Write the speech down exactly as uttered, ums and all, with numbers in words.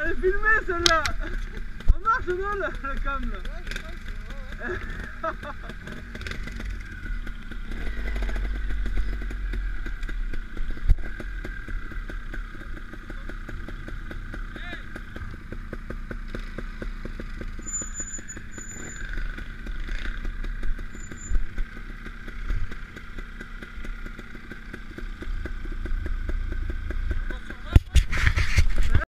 Elle est filmée celle-là. Ça marche non la, la cam là.